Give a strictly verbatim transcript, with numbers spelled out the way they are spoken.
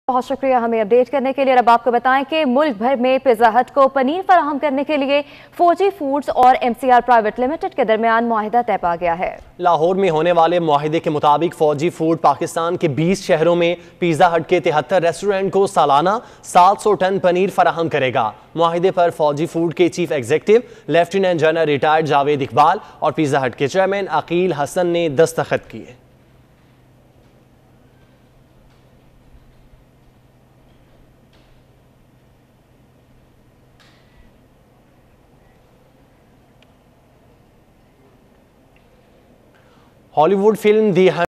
बहुत शुक्रिया हमें अपडेट करने के लिए। अब आपको बताएं कि मुल्क भर में पिज़्ज़ा हट को पनीर फराहम करने के लिए फौजी फूड्स और एमसीआर प्राइवेट लिमिटेड के दरमियान मुआहिदा तय पा गया है। लाहौर में होने वाले मुआहिदे के मुताबिक फौजी फूड पाकिस्तान के बीस शहरों में पिज़्ज़ा हट के तिहत्तर रेस्टोरेंट को सालाना सात सौ टन पनीर फराहम करेगा। मुआहिदे पर फौजी फूड के chief executive lieutenant general retired Javed Iqbal और पिज़्ज़ा हट के चेयरमैन अकील हसन ने दस्तखत किए। हॉलीवुड फिल्म दी